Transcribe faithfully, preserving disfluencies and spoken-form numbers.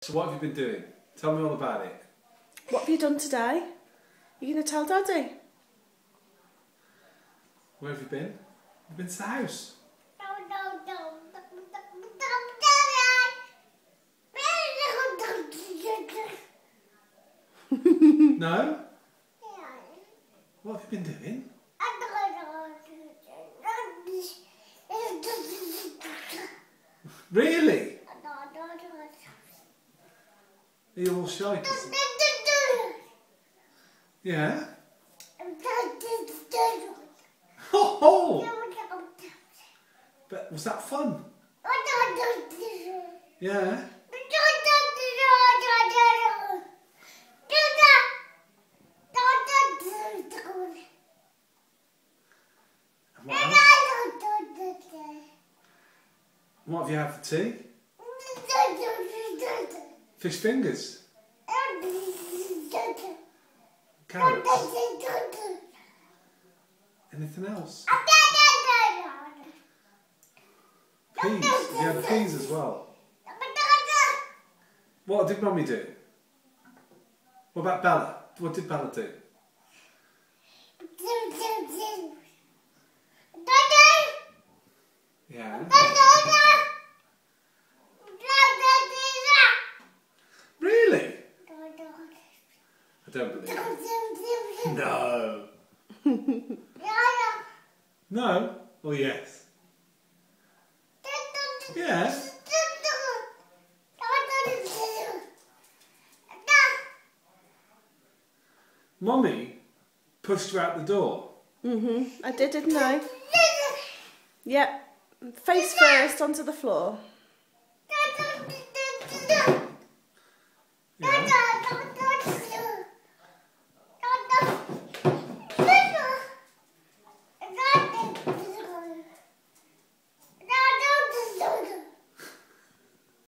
So what have you been doing? Tell me all about it. What have you done today? Are you going to tell Daddy? Where have you been? You've been to the house. No? What have you been doing? Really? Are you all shy? Yeah? Ho ho! But was that fun? Yeah? And what else? What have you had for tea? Fish fingers? Carrots? Anything else? Peas? You had peas as well? What did Mummy do? What about Bella? What did Bella do? Yeah? Really? I don't believe it. No. No? Or yes? Yes? Mummy pushed you out the door? Mm-hmm. I did, didn't I? Yep. Face first onto the floor.